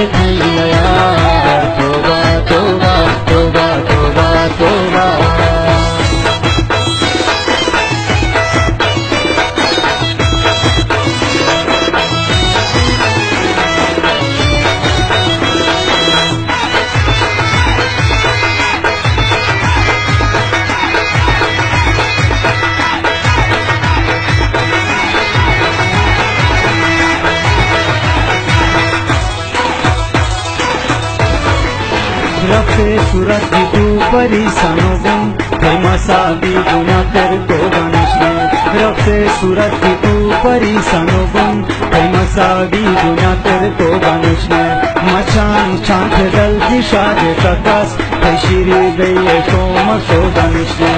थैया यार तोबा तोबा तोबा तोबा तोबा। रफे सूरत की तू परेशानो गुम फेमसा भी गुना कर तो गणेश ने। रफे सूरत की तू परेशानो गुम फेमसा भी गुना कर तो गणेश ने। मचान चांद दल दिशा दे प्रकाश शिरी गई तो मसो गणेश ने।